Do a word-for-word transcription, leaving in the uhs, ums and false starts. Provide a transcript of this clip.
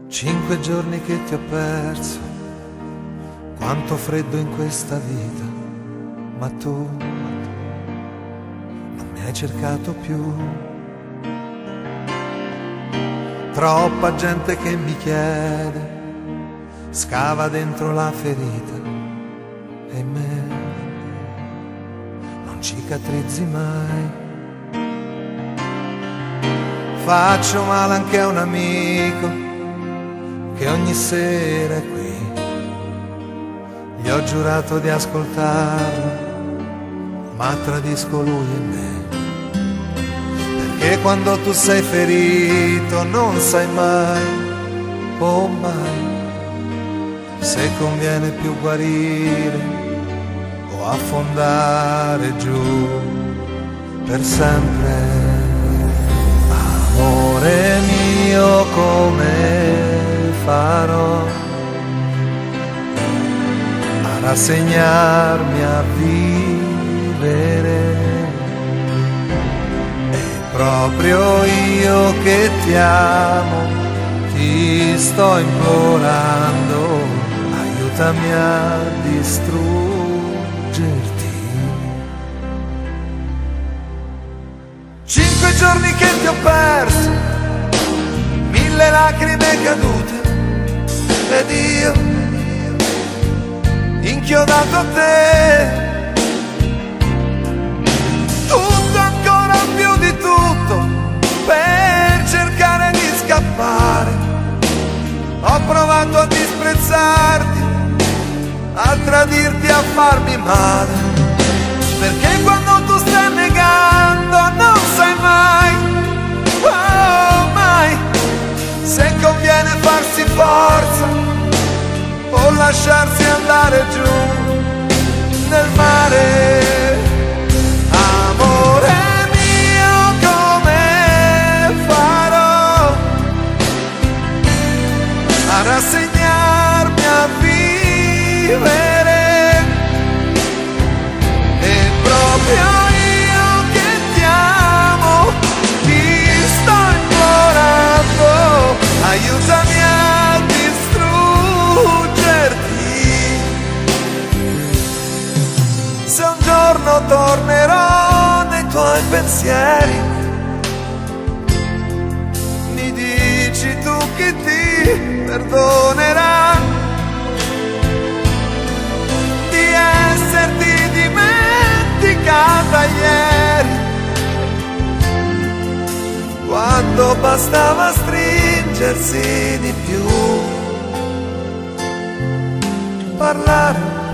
Cinque giorni che ti ho perso, quanto freddo in questa vita, ma tu non mi hai cercato più. Troppa gente che mi chiede, scava dentro la ferita e in me non cicatrizzi mai. Faccio male anche a un amico che ogni sera è qui, gli ho giurato di ascoltarlo, ma tradisco lui e me. Perché quando tu sei ferito non sai mai, oh mai, se conviene più guarire o affondare giù per sempre. Amore mio, come farò a rassegnarmi a vivere? È proprio io che ti amo, ti sto implorando, aiutami a distruggerti. Cinque giorni che ti ho perso, mille lacrime cadute, ed io inchiodato a te. Tutto, ancora più di tutto, per cercare di scappare. Ho provato a disprezzarti, a tradirti, a farmi male, perché quando tu stai negando non sai mai, oh mai, se conviene farsi forza o lasciarsi andare giù nel mare. Amore mio, come farò a rassegnarmi a vivere? È proprio io che ti amo, ti sto implorando, aiutami a distruggerti. Se un giorno tornerò nei tuoi pensieri, mi dici tu che ti perdonerà di esserti dimenticata ieri, quando bastava stringersi di più, parlare